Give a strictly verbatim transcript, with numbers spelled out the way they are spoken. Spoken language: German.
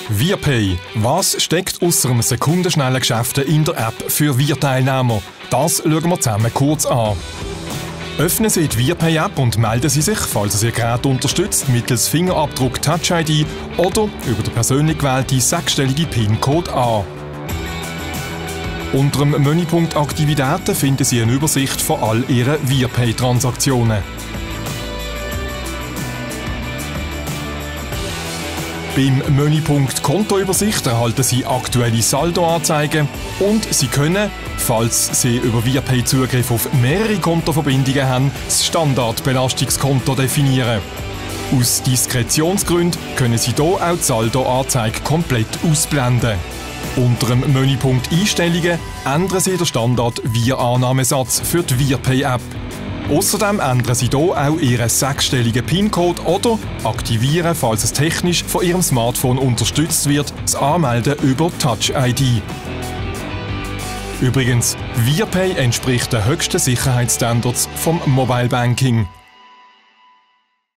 WirPay. Was steckt ausser einem sekundenschnellen Geschäft in der App für Wir-Teilnehmer? Das schauen wir zusammen kurz an. Öffnen Sie die WirPay-App und melden Sie sich, falls es Ihr Gerät unterstützt, mittels Fingerabdruck Touch I D oder über den persönlich gewählten sechsstelligen PIN-Code an. Unter dem Menüpunkt Aktivitäten finden Sie eine Übersicht von all Ihren WirPay-Transaktionen. Beim Menüpunkt Kontoübersicht erhalten Sie aktuelle Saldoanzeigen und Sie können, falls Sie über WirPay Zugriff auf mehrere Kontoverbindungen haben, das Standardbelastungskonto definieren. Aus Diskretionsgründen können Sie hier auch die Saldoanzeige komplett ausblenden. Unter dem Menüpunkt Einstellungen ändern Sie den Standard-Wir-Annahmesatz für die WirPay-App. Außerdem ändern Sie hier auch Ihren sechsstelligen PIN-Code oder aktivieren, falls es technisch von Ihrem Smartphone unterstützt wird, das Anmelden über Touch I D. Übrigens, WirPay entspricht den höchsten Sicherheitsstandards vom Mobile Banking.